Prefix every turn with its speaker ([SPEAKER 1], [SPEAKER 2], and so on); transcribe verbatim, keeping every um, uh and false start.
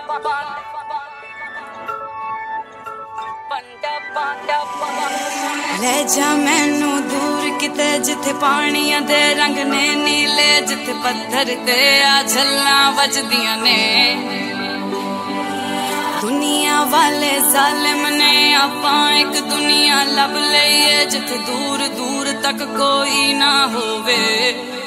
[SPEAKER 1] ले जा मैनू दूर किते जिथे पानिया दे रंग ने नीले, जिथे पत्थर ते आ झल्ला वजदियां ने। दुनिया वाले जालिम ने आपां एक दुनिया लब लईए, जिथे दूर दूर तक कोई ना होवे।